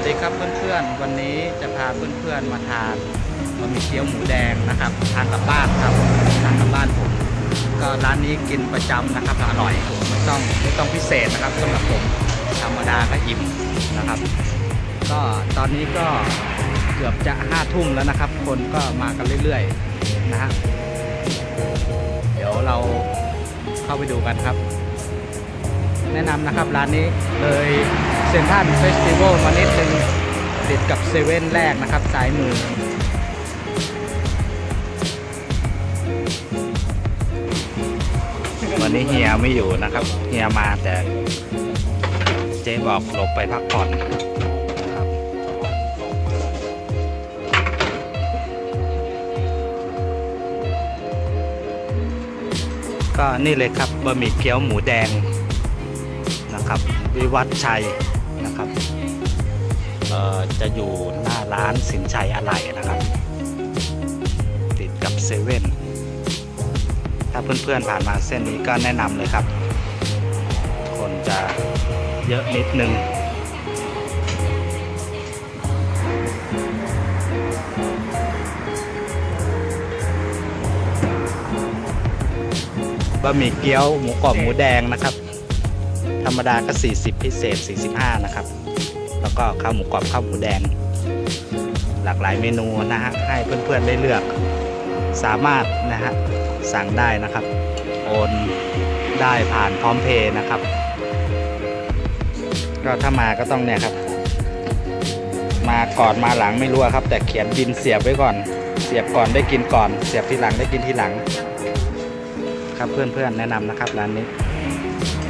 ดีครับเพื่อนๆวันนี้จะพาเพื่อนๆมาทานบะหมี่เกี๊ยวหมูแดงนะครับทานกับบ้านครับทานกับบ้านผมก็ร้านนี้กินประจำนะครับอร่อยไม่ต้องพิเศษนะครับสำหรับผมธรรมดาก็อิ่มนะครับก็ตอนนี้ก็เกือบจะ5 ทุ่มแล้วนะครับคนก็มากันเรื่อยๆนะฮะเดี๋ยวเราเข้าไปดูกันครับแนะนำนะครับร้านนี้เลยเซ็นทรัลเฟสติวัลมานิดนึงติดกับเซเว่นแรกนะครับซ้ายมือวันนี้เฮียไม่อยู่นะครับเฮียมาแต่เจ๊บอกหลบไปพักผ่อนนะครับก็นี่เลยครับบะหมี่เกี๊ยวหมูแดงนะครับวิวัฒน์ชัยนะครับจะอยู่หน้าร้านสินชัยอะไหล่นะครับติดกับเซเว่นถ้าเพื่อนๆผ่านมาเส้นนี้ก็แนะนำเลยครับคนจะเยอะนิดนึงบะหมี่เกี๊ยวหมูกรอบหมูแดงนะครับธรรมดาก็40พิเศษ45นะครับแล้วก็ข้าวหมูกรอบข้าวหมูแดงหลากหลายเมนูนะฮะให้เพื่อนๆได้เลือกสามารถนะฮะสั่งได้นะครับโอนได้ผ่านพร้อมเพย์นะครับก็ถ้ามาก็ต้องเนี่ยครับมาก่อนมาหลังไม่รู้ครับแต่เขียนบินเสียบไว้ก่อนเสียบก่อนได้กินก่อนเสียบทีหลังได้กินทีหลังครับเพื่อนๆแนะนำนะครับร้านนี้